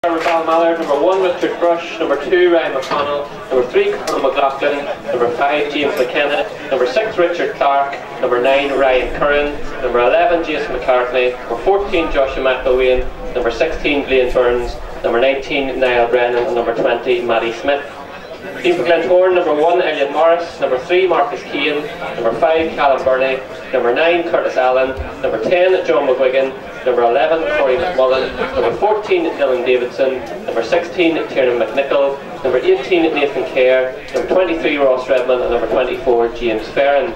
Ballinamallard, number 1 Richard Brush, number 2 Ryan McConnell, number 3 Colin McLaughlin, number 5 James McKenna, number 6 Richard Clark, number 9 Ryan Curran, number 11 Jason McCartney, number 14 Joshua McIlwain, number 16 Glentoran, number 19 Niall Brennan, and number 20 Maddie Smith. Team for Glentoran, number 1 Elliot Morris, number 3 Marcus Keane, number 5 Callum Burney, number 9 Curtis Allen, number 10 John McGuigan, number 11 Corey McMullen, number 14 Dylan Davidson, number 16 Tiernan McNichol, number 18 Nathan Kerr, number 23 Ross Redmond, and number 24 James Ferrin.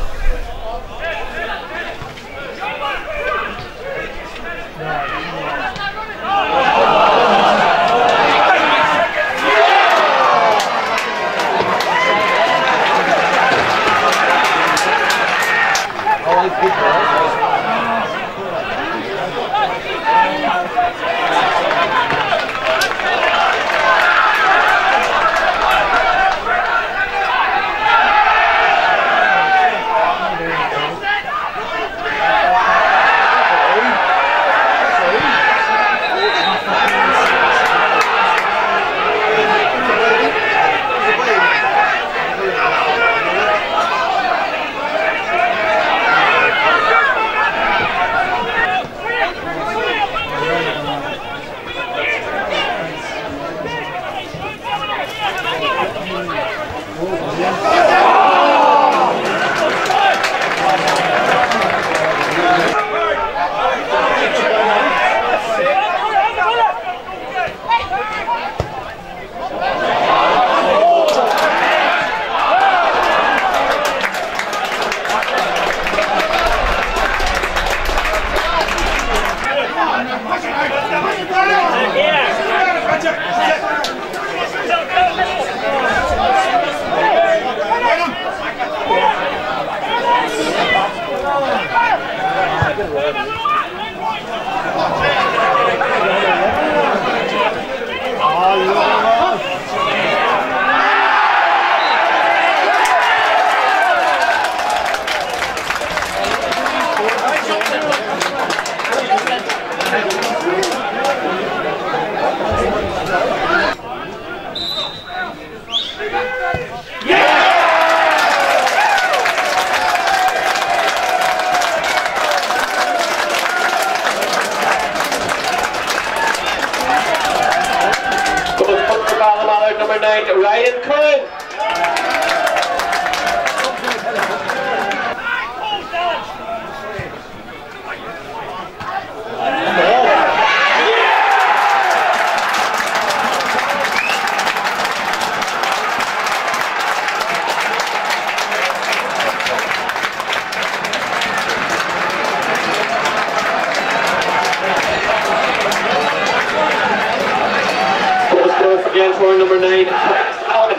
Number 9, Ryan Curran. Again for number 9, Alvin.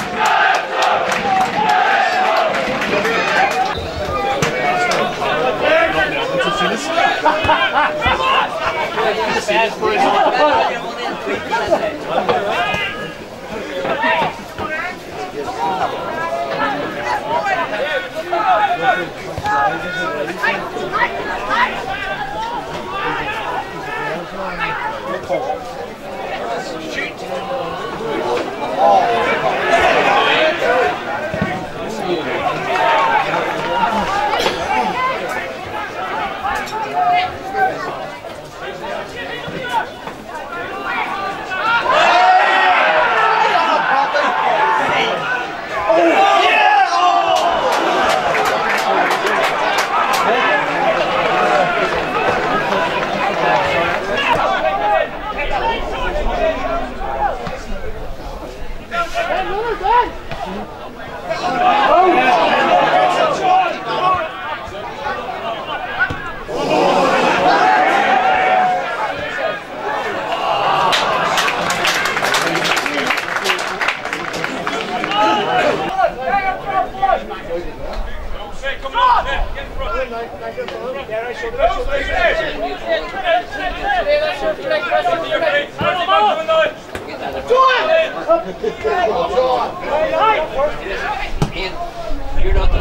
You're not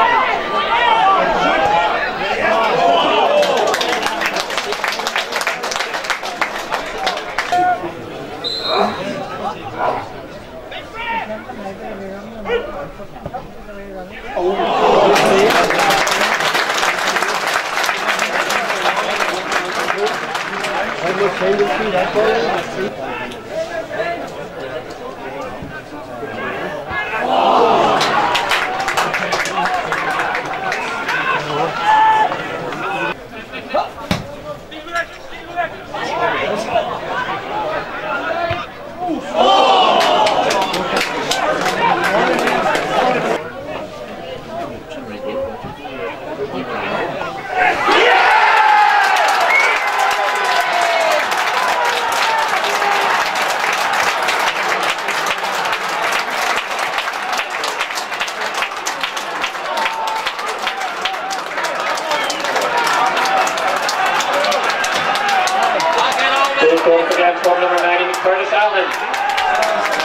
the Goal against number 9, Curtis Allen.